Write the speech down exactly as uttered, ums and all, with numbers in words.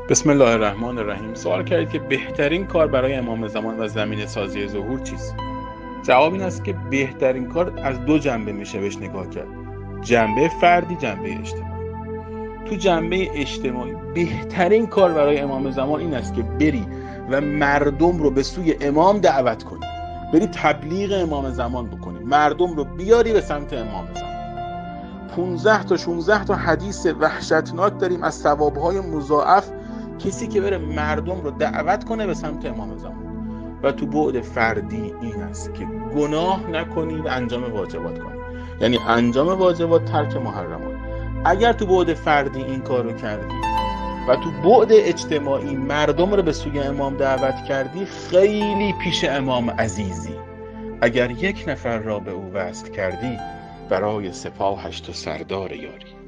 بسم الله الرحمن الرحیم. سوال کردید که بهترین کار برای امام زمان و زمینه سازی ظهور چیست؟ جواب این است که بهترین کار از دو جنبه میشه بهش نگاه کرد. جنبه فردی، جنبه اجتماعی. تو جنبه اجتماعی بهترین کار برای امام زمان این است که بری و مردم رو به سوی امام دعوت کنی. بری تبلیغ امام زمان بکنی. مردم رو بیاری به سمت امام زمان. پانزده تا شانزده تا حدیث وحشتناک داریم از ثوابهای مضاعف کسی که بره مردم رو دعوت کنه به سمت امام زمان. و تو بعد فردی این است که گناه نکنی و انجام واجبات کنی، یعنی انجام واجبات، ترک محرمات. اگر تو بعد فردی این کار رو کردی و تو بعد اجتماعی مردم رو به سوی امام دعوت کردی، خیلی پیش امام عزیزی. اگر یک نفر را به او وصل کردی، برای سپاهش تو سردار یاری.